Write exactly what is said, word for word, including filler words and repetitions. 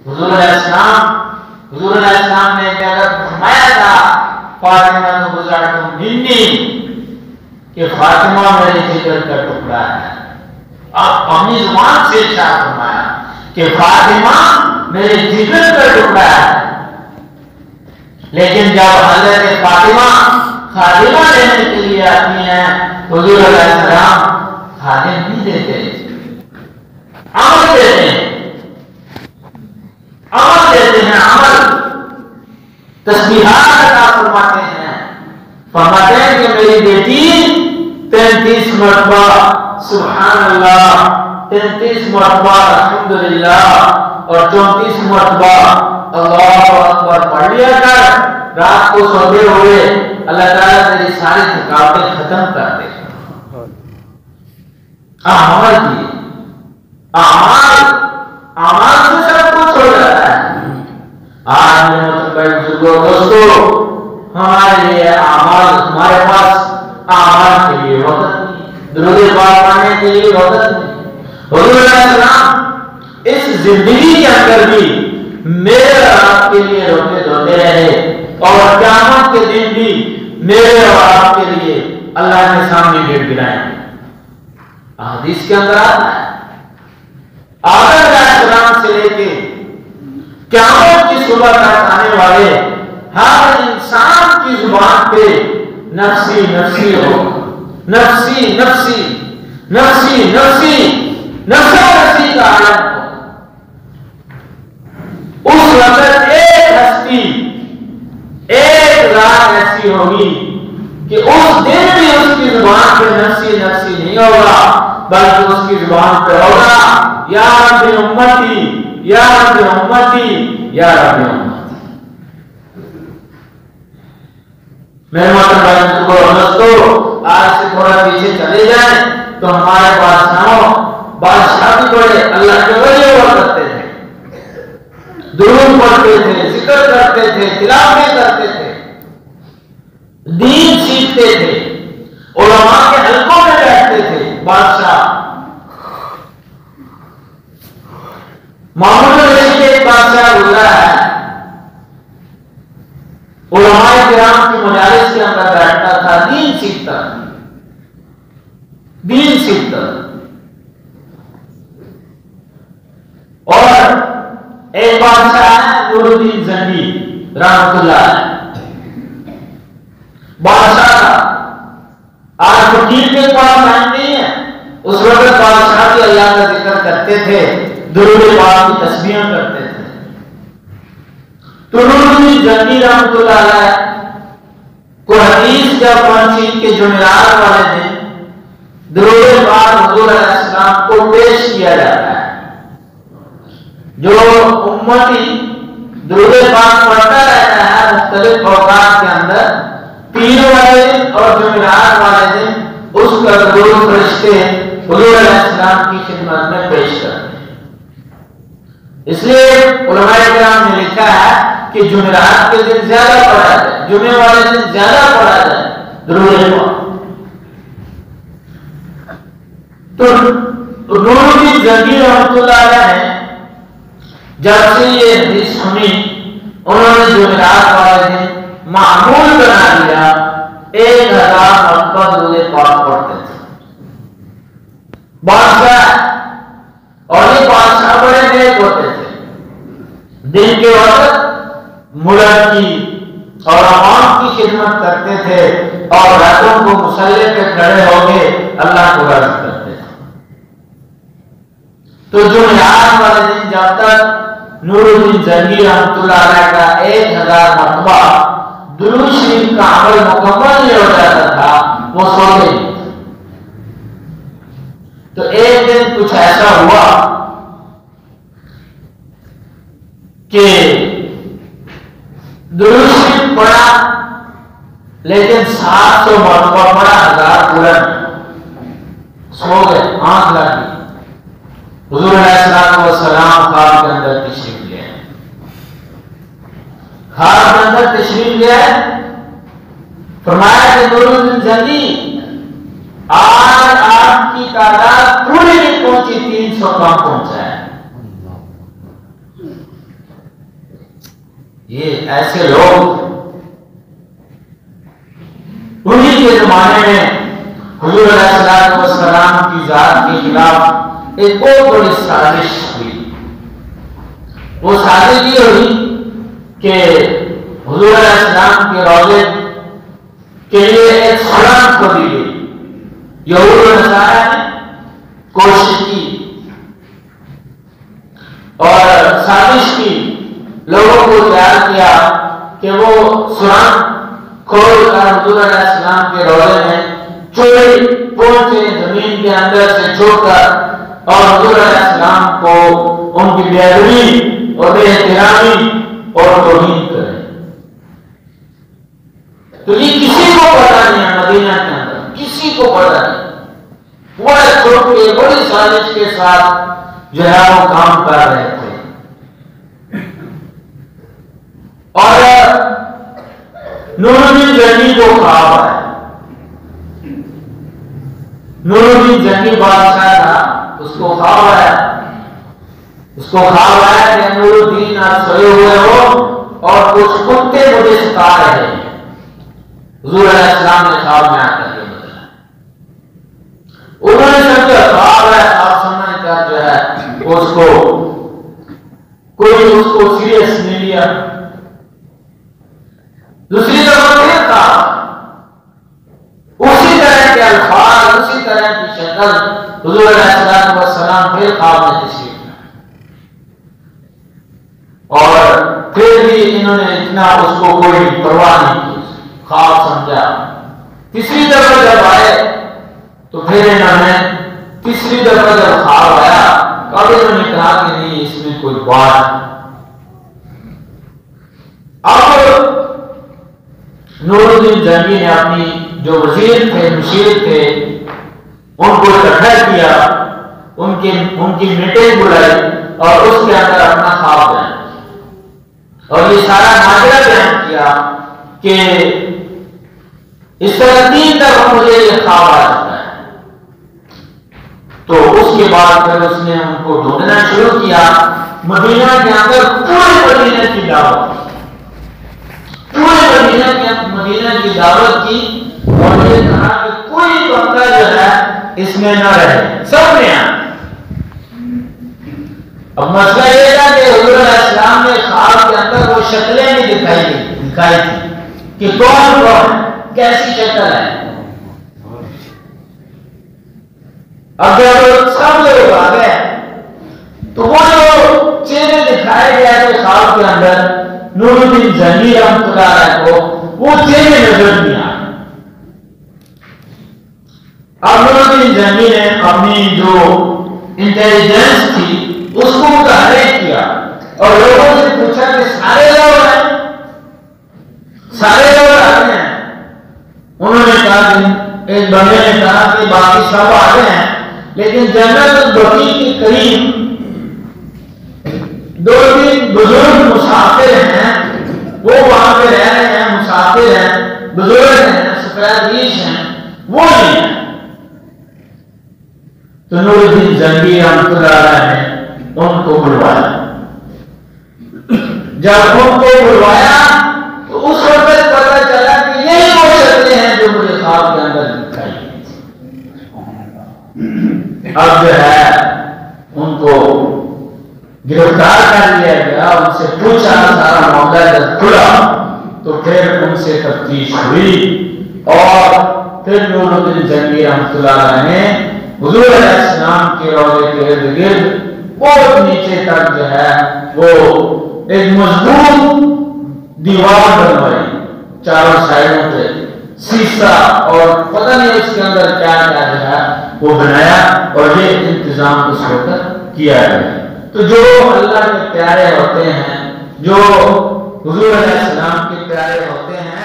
حضور علیہ السلام حضور علیہ السلام نے کیا فرمایا تھا فاطمہ تو گزار تم منی کہ فاطمہ میرے جگر کا ٹکڑا ہے. آپ اپنی زبان سے ارشاد فرمایا کہ فاطمہ میرے جگر کا ٹکڑا ہے. لیکن جب حضرت فاطمہ خادمہ لینے کے لیے آتی ہیں حضور علیہ السلام خادم نہیں دیتے, عمل دیتے ہیں, عمل دیتے ہیں, عمل تسبیحات عطا فرماتے ہیں. فرماتے ہیں کہ میری بیٹی تینتیس مرتبہ سبحان اللہ, تینتیس مرتبہ الحمدللہ اور چونتیس مرتبہ اللہ اکبر پڑھ لیا کر. رات کو سوتے ہوئے اللہ تعالیٰ تیری ساری تھکاوٹیں ختم کر دے. اعمال کی اعمال اعمال سے سب کچھ ہو جاتا ہے. آج میں مطلب دوستو ہمارے لیے اعمال, ہمارے پاس اعمال کے لیے وقت نہیں, درود پاک پڑھنے کے لیے وقت نہیں. حضور علیہ السلام اس زندگی کے اندر بھی میرے اور آپ کے لیے روتے دھوتے رہے اور قیامت کے دن بھی میرے اور آپ کے لیے اللہ کے سامنے گڑ گڑائیں گے. حدیث کے اندر آتا ہے آدم علیہ السلام سے لے کے قیامت کی صبح تک آنے والے ہر انسان کی زبان پہ نفسی نفسی ہو, نفسی نفسی نفسی نفسی نفسی نفسی کا عالم ہو. اس وقت ایک ہستی ایک ذات ایسی ہوگی کہ اس دن بھی اس کی زبان پہ نفسی نفسی نہیں ہوگا بلکہ اس کی زبان پہ ہوگا یا رب امتی یا رب امتی یا رب امتی. میرے محترم بھائیو دوستو آج سے تھوڑا پیچھے چلے جائیں تو ہمارے پاس نہ بادشاہ بھی بڑے اللہ کے ولی ہوا کرتے تھے, درود پڑھتے تھے, ذکر کرتے تھے, تلاوت کرتے تھے, دین سیکھتے تھے, علماء کے حلقوں میں بیٹھتے تھے. بادشاہ محمود رشید ایک بادشاہ گزرا ہے, علماء کرام کی مجالس کے اندر بیٹھتا تھا, دین سیکھتا دین سیکھتا اور ایک بادشاہ ہے نور الدین زنگی رحمت اللہ علیہ, بادشاہ آج فقیر کے پاس ٹائم نہیں ہے, اس وقت بادشاہ بھی اللہ کا ذکر کرتے تھے, درود پاک کی تسبیحاں کرتے تھے. تو نور الدین زنگی رحمت اللہ علیہ کو حدیث جب پہنچی کہ جمعرات والے دن درود پاک حضور علیہ السلام کو پیش کیا جاتا ہے. جو امتی درود پاک پڑھتا رہتا ہے مختلف اوقات کے اندر, پیر والے دن اور جمعرات والے دن اس کا درود فرشتے حضور علیہ السلام کی خدمت میں پیش کرتے ہیں. اس لیے علماء کرام نے لکھا ہے کہ جمعرات کے دن زیادہ پڑھا جائے, جمعے والے دن زیادہ پڑھا جائے درود پاک. تو نور الدین زنگی رحمۃ اللہ علیہ نے جب سے یہ حدیث سنی انہوں نے جمعرات والے دن معمول بنا لیا ایک ہزار مرتبہ درود پاک پڑھتے تھے. بادشاہ اور یہ بادشاہ بڑے نیک ہوتے تھے, دن کے وقت ملک کی اور عوام کی خدمت کرتے تھے اور راتوں کو مصلی پہ کھڑے ہو کے اللہ کو راضی کرتے تھے. تو جمعرات والے دن جب تک نور الدین زنگی رحمت اللہ علیہ کا ایک ہزار مرتبہ درود شریف کا عمل مکمل نہیں ہو جاتا تھا وہ سوتے نہیں. تو ایک دن کچھ ایسا ہوا کہ درود شریف پڑھا لیکن سات سو مرتبہ پڑھا, ہزار پورا سو گئے, آنکھ لگی. حضور علیہ السلام خواب کے اندر تشریف لے آئے, خواب کے اندر تشریف لے آئے, فرمایا کہ نور الدین زنگی آج آپ کی تعداد پوری نہیں پہنچی, تین سو کم پہنچا ہے. یہ ایسے لوگ انہی کے زمانے میں حضور علیہ السلام کی ذات کے خلاف ایک بہت بڑی سازش ہوئی. وہ سازش یہ ہوئی کہ حضور علیہ السلام کے روضے کے لیے ایک سڑک کھودی گئی. یہود و نصارہ نے کوشش کی اور سازش کی، لوگوں کو تیار کیا کہ وہ سرنگ کھول کر حضور علیہ السلام کے روضے میں چوری پہنچے، زمین کے اندر سے چھوڑ کر، اور حضور علیہ السلام کو ان کی بے ادبی اور بے احترامی اور توہین کرے. تو یہ کسی کو پتا نہیں ہے، مدینہ کے اندر کسی کو پتا نہیں. بڑے چھوٹے بڑی سازش کے ساتھ جو ہے وہ کام کر رہے تھے. اور نور الدین جنگی کو خواب ہے. نور الدین جنگی بادشاہ تھا، اس کو خواب ہے اس کو خواب ہے کہ نور الدین آپ سوئے ہوئے ہو اور کچھ کتے مجھے ستا رہے ہیں. حضور علیہ السلام نے خواب میں آ کر یہ بتایا. انہوں نے سمجھا خواب ہے، آپ سمجھ کر جو ہے اس کو کوئی اس کو سیریس نہیں لیا. دوسری طرف پھر تھا اسی طرح کے الفاظ، اسی طرح کی شکل حضور علیہ السلام پھر خواب میں تشریف لائے. اور پھر بھی انہوں نے اتنا اس کو کوئی پرواہ نہیں کی، خواب سمجھا. تیسری دفعہ جب آئے تو پھر انہوں نے تیسری دفعہ جب خواب آیا تب انہوں نے کہا کہ نہیں، اس میں کوئی بات. اب نور الدین جنگی نے اپنی جو وزیر تھے، مشیر تھے، ان کو اکٹھا کیا، ان کی ان کی میٹنگ بلائی اور اس کے اندر اپنا خواب بیان کیا اور یہ سارا ماجرا بیان کیا کہ اس طرح تین دفعہ مجھے یہ خواب آ چکا ہے. تو اس کے بعد پھر اس نے ان کو ڈھونڈنا شروع کیا. مدینہ کے اندر پورے مدینہ کی دعوت پورے مدینہ کے مدینہ کی دعوت کی اور یہ کہا کہ کوئی بندہ جو ہے اس میں نہ رہے، سب نے آیا. اب مسئلہ یہ تھا کہ حضور علیہ السلام نے خواب کے اندر وہ شکلیں بھی دکھائی دکھائی تھی کہ کون کون کیسی شکل ہے. اب جب سب لوگ آ گئے تو وہ جو چہرے دکھائے گئے تھے خواب کے اندر نور الدین جنگی رحمۃ اللہ علیہ کو وہ چہرے نظر نہیں آئے. اب نور الدین جنگی نے اپنی جو انٹیلیجنس تھی اس کو متحرک کیا اور لوگوں سے پوچھا کہ سارے لوگ ہیں سارے لوگ آتے ہیں. انہوں نے کہا کہ ایک بندے نے کہا کہ باقی سب آتے ہیں لیکن جنت البقیع کے قریب دو تین بزرگ مسافر ہیں، وہ وہاں پہ رہ رہے ہیں، مسافر ہیں، بزرگ ہیں، سفید ریش ہیں، وہ نہیں ہیں. تو نور الدین جنگی رحمۃ اللہ علیہ نے ان کو بلوایا. جب ان کو بلوایا تو اس وقت پتہ چلا کہ یہی وہ شکلیں ہیں جو مجھے خواب کے اندر دکھائی. اب جو ہے ان کو گرفتار کر لیا گیا، ان سے پوچھا، سارا معاملہ جب کھلا تو پھر ان سے تفتیش ہوئی اور پھر نور الدین جنگی رحمۃ اللہ علیہ نے حضور علیہ السلام کے روضے کے ارد گرد بہت نیچے تک جو ہے وہ ایک مضبوط دیوار بنوائی، چاروں سائڈوں پہ سیسا اور پتہ نہیں اس کے اندر کیا کیا جو ہے وہ بنایا اور یہ انتظام اس وقت کیا گیا. تو جو اللہ کے پیارے ہوتے ہیں، جو حضور علیہ السلام کے پیارے ہوتے ہیں،